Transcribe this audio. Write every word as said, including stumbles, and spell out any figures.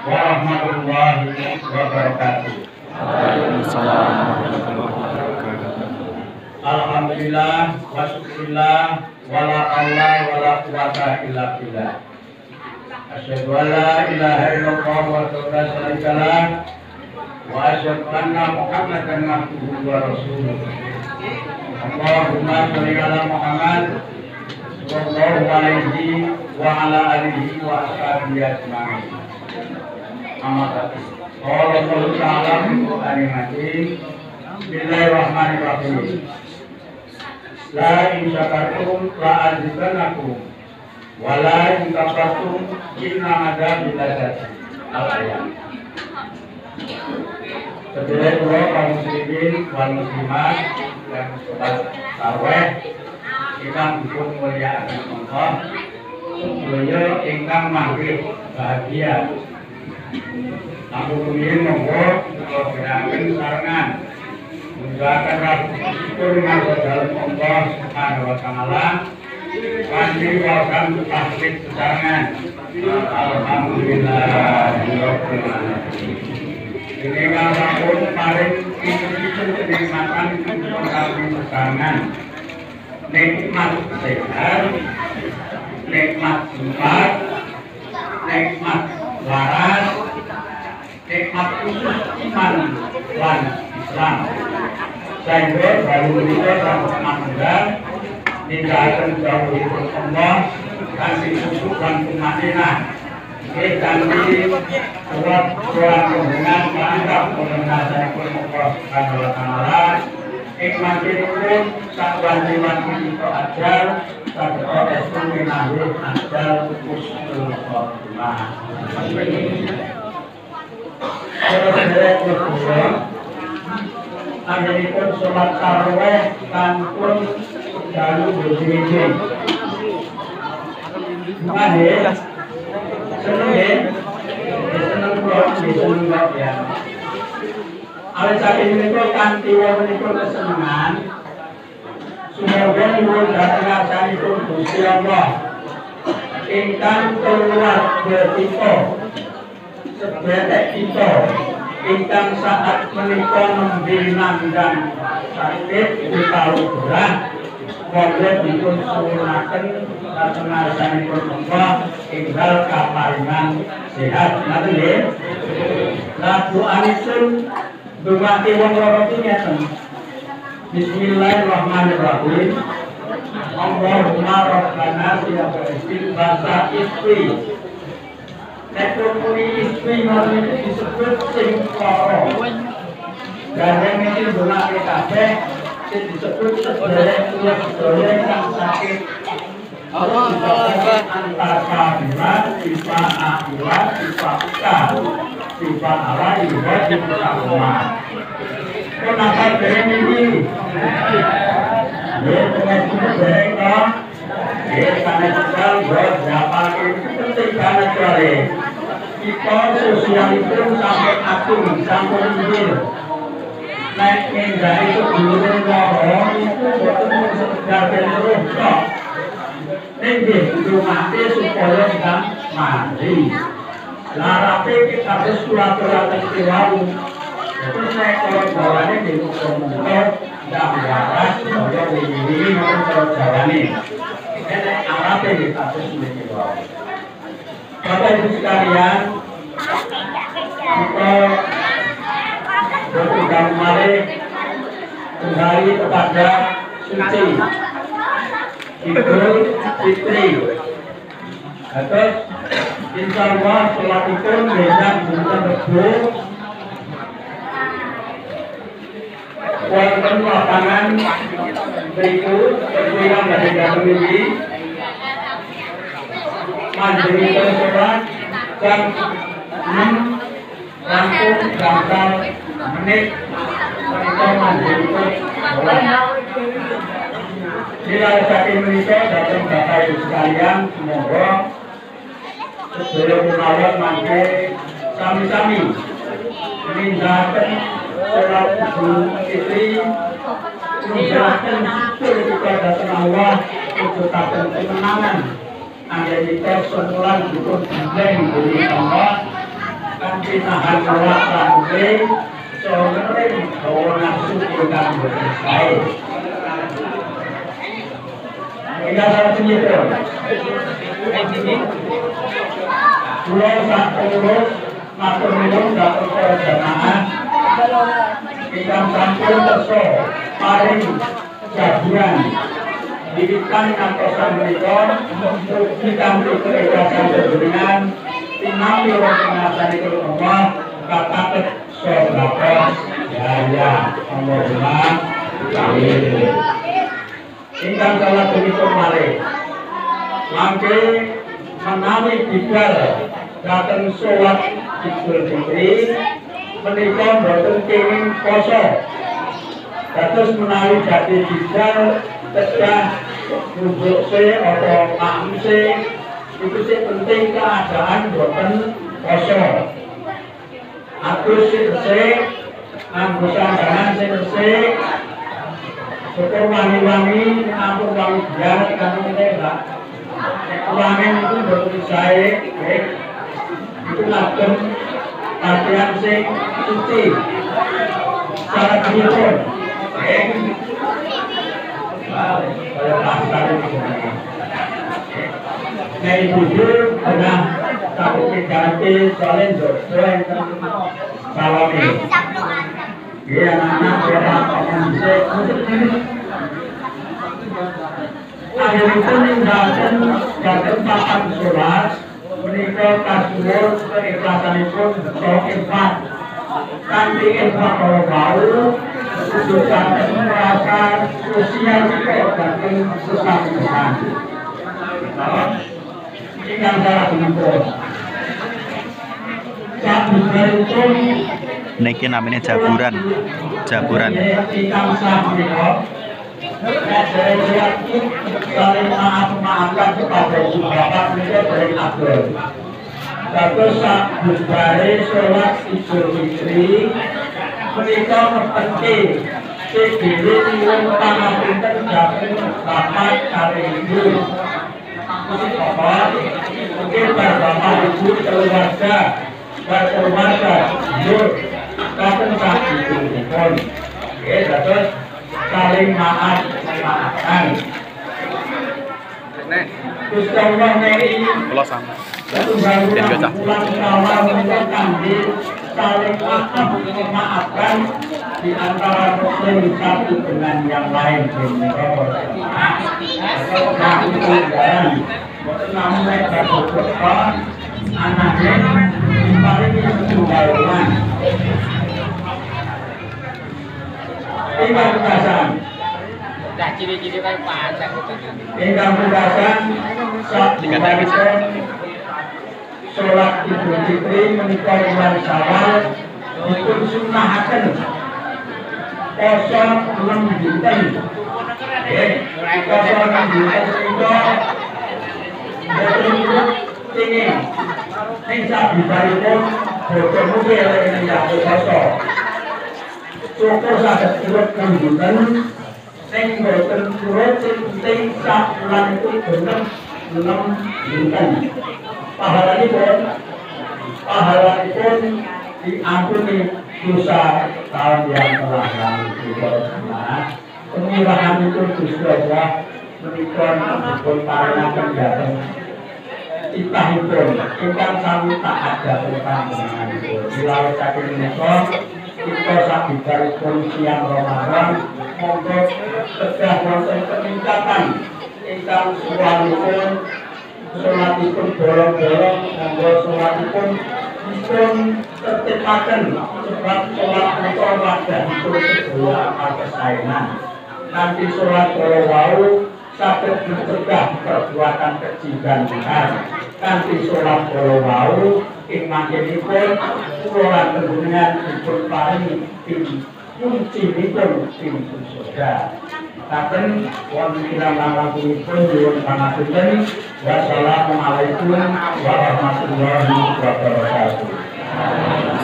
warahmatullahi wabarakatuh. Waalaikumsalam warahmatullahi wabarakatuh. Alhamdulillah wa syukurillah wala haula wala quwata illa billah. Asyhadu an la ilaha illallah wa la syarika lah wa asyhadu anna Muhammadan abduhu wa rasuluh. Allahumma shalli ala Muhammad sallallahu alaihi wa ala alihi wa ashabihi ajma'in. Amma ba'du. Qala Allah ta'ala fi Qur'anil Majid. Bismillahirrahmanirrahim. La in syakartum la azidannakum wa la in kafartum inna adzabi lasyadid. Al-ayat. Sedherek kula kaum muslimin wal muslimat yang sholat tarawih ingkang dipun mulyakaken Allah, sedaya ingkang manggih bahagia. Ampun rumiyin monggo kula geraken sarengan mengucapkan rasa syukur marang Allah Subhanahu wa taala. Kanthi wacan tahmid sesarengan. Alhamdulillahirabbil alamin. Ini walaupun paling itu kenikmatan kami sesarengan. Nikmat sehat, nikmat jumat, nikmat waras, nikmat khusus iman dan Islam. Sehingga baru kita sama mandat ninggalkan jauh itu Allah kasih khusus dan tumanina. Kita di buat surat hubungan menganggap mengenai Allah Subhanahu wa taala. Nikmat itu satuan jiwan itu ajar, satu orang itu menahun ajar usul Allah. Saudara-saudara kedua, akhiripun sholat tarawih tanpun jalur berjiji. Mahir, seneng ya, seneng kok, seneng kok ya. Awal saking menika kanthi wontenipun kesenengan, semoga nyuwun dhateng ngarsanipun Gusti Allah ingkang keluarga kita, sedherek kita ingkang saat menika nembe nandhang sakit utawi berat, monggo dipun suwunaken dhateng ngarsanipun Allah ingkang kaparingan sehat. Ngaten nggih. Lah doanipun dumati wong loro iki ngeten. Bismillahirrahmanirrahim. Allahumma rabbana ya Gusti bahasa istri. Nek muni istri mari disebut sing loro. Dan iki donake kabeh sing disebut sedherek kula sedaya kang sakit. Allah Akbar. Antara kabirat, sifat akhirat, sifat ukah, sifat Allah, ibadah, sifat Allah. Kenapa dereng ini? Ya, kenapa dereng kok? Ya, karena kita buat dapat itu penting banget kali. Kita sosial itu sampai agung, sampai injil. Naik enggak itu dulu ngomong itu betul sekedar terus kok. Nggih, dumate supaya kita mandi. Larape kita harus surat-suratan kewau. Terus saya kalau jawabannya di muka-muka tidak waras, supaya ini mau kalau jawabannya. Ini Arabnya kita harus kewau. Bapak Ibu sekalian, kita berpegang mari kembali kepada suci. Idul Fitri. Terus insya Allah sholat itu besok bukan Rebo. Wonten lapangan berikut berkurang dari dalam ini. Mandiri sholat jam enam rampung jam menit. Kita mandiri sholat. Bila saking menikah datang Bapak Ibu sekalian, semoga sebelum melawat mangke sami-sami meninggalkan sholat Idul Fitri, meninggalkan syukur kita datang Allah untuk datang kemenangan. Anda kita semulan dukung bulan dari Allah pinahan nolak rambutnya seorang bahwa nafsu ingkang berselesai. Kita salah penyedot. Pulau sak pengurus matur nuwun dhateng para jamaah ingkang sampun kersa paring jaburan didikan kantosan menika mugi kanthi keikhlasan panjenengan tinampi pengasanipun Allah kataket sedekah jaya Allahumma amin. Ingkang salah punipun malih mangke menawi bidal dhateng sholat Idul Fitri menika boten kenging poso. Dados menawi dadi bidal kedah nunjukse atau makmuse itu sing penting keadaan boten poso. Atus sing resik nganggo sandhangan sing resik syukur wangi-wangi ampun wangi biar kan enggak. Wangi itu boten sae nggih. Itu lajeng pakaian sing suci. Syarat dipun nggih. Kaya pasar itu. Nah, ibu pernah tapi ganti soalnya dosa yang salah ini. Iya, anak-anak berapa musik akhir itu ninggalkan datang papan sholat menikah kasuur keikhlasan itu sholat empat kanti empat kalau bau sudah merasa sosial itu datang sesama-sama. Ini yang salah menempur. Saat beruntung niki namanya jaburan. Jaburan. Saling maaf-maafkan kepada ibu bapak mereka dari Abdul. Terus saat bubaré sholat Idul Fitri mereka mempenting segini nyuwun pangapunten dhateng bapak kali ibu. Mungkin bapak ibu keluarga berkeluarga yuk datang saat itu pun ya terus saling maaf memaafkan. Terus Allah ini Kalau sama bulan awal menunjukkan di saling maaf memaafkan di antara muslim satu dengan yang lain. Nah itu jalan namanya berdoa anaknya paling sumbangan. Ingkang pungkasan. Dah ciri-ciri kayak pajak itu. Ingkang pungkasan sampun sholat Idul Fitri menika bulan Syawal dipun sunahaken poso enam dinten. Nggih, poso enam dinten menika boten kenging ning sabibaripun boten mugi elek yang poso. Syukur saged turut kandhutan sing boten turut sing penting sak bulan itu bener enam dinten. Pahalanipun pahalanipun diampuni dosa tahun yang telah lalu. Penyerahan itu Gusti Allah menika dipun paringaken dhateng titahipun ingkang sami taat dhateng panjenenganipun. Wilayasaken menika kita sabibaripun siang Ramadan monggo kedah wonten peningkatan ingkang suwanipun sholatipun bolong-bolong monggo sholatipun dipun tertipaken sebab sholat menika wadahipun sedaya kakesaenan. Nanti sholat kala wau saged mencegah perbuatan keji dan jahat. Nanti sholat kala wau ing mangkenipun kula lan panjenengan dipun paringi kuncinipun pintu surga. Saben wonten kirang langkungipun nyuwun pangapunten. Wassalamualaikum warahmatullahi wabarakatuh.